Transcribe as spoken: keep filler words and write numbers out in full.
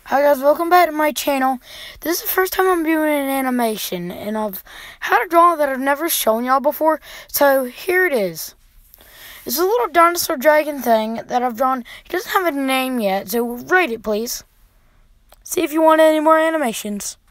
Hi guys, welcome back to my channel. This is the first time I'm doing an animation, and I've had a drawing that I've never shown y'all before, so here it is. It's a little dinosaur dragon thing that I've drawn. It doesn't have a name yet, so rate it please. See if you want any more animations.